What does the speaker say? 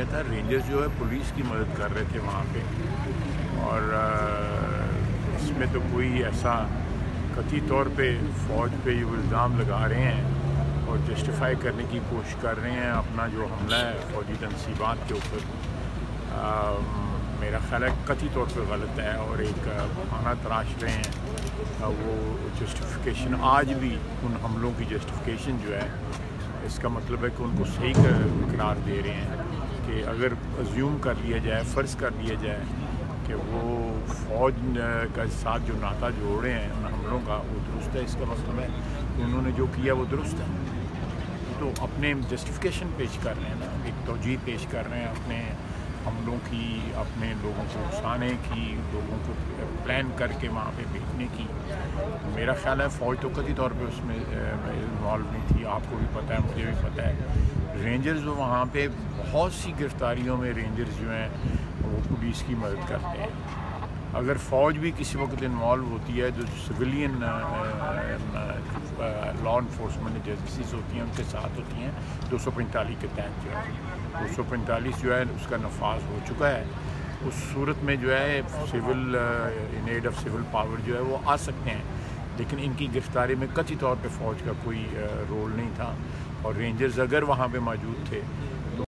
دیا تھا. رینجرز جو ہے پولیس کی مدد کر رہے تھے وہاں پہ, اور اس میں تو کوئی ایسا قطعی طور پہ فوج پہ یہ الزام لگا رہے ہیں اور جسٹیفائی کرنے کی کوشش کر رہے ہیں اپنا جو حملہ ہے فوجی تنصیبات کے اوپر. میرا خیال ہے قطعی طور پہ غلط ہے اور ایک بہانہ تراش رہے ہیں. وہ جسٹیفیکیشن آج بھی ان حملوں کی جسٹیفیکیشن جو ہے اس کا مطلب ہے کہ ان کو صحیح قرار دے رہے ہیں کہ اگر ازیوم کر لیا جائے, فرض کر لیا جائے کہ وہ فوج کا ساتھ جو ناطہ جوڑے ہیں ان حملوں کا وہ درست ہے, اس کا مطلب ہے کہ انہوں نے جو کیا وہ درست ہے. تو اپنے جسٹیفیکیشن پیش کر رہے ہیں نا, ایک توجیہ پیش کر رہے ہیں اپنے حملوں کی, اپنے لوگوں کو اکسانے کی, لوگوں کو پلان کر کے وہاں پہ بھیجنے کی. میرا خیال ہے فوج تو قطعی طور پہ اس میں انوالو نہیں تھی. آپ کو بھی پتہ ہے, مجھے بھی پتہ ہے. رینجرز وہاں پہ بہت سی گرفتاریوں میں رینجرز جو ہیں وہ پولیس کی مدد کرتے ہیں. اگر فوج بھی کسی وقت انوالو ہوتی ہے جو سویلین لا انفورسمنٹ ایجنسیز ہوتی ہیں ان کے ساتھ ہوتی ہیں 245 کے تحت جو ہے 245 جو ہے اس کا نفاذ ہو چکا ہے. اس صورت میں جو ہے civil in aid of civil power جو ہے وہ آ سکتے ہیں, لیکن ان کی گرفتاری میں قطعی طور پہ فوج کا کوئی رول نہیں تھا. اور رینجرز اگر وہاں پہ موجود تھے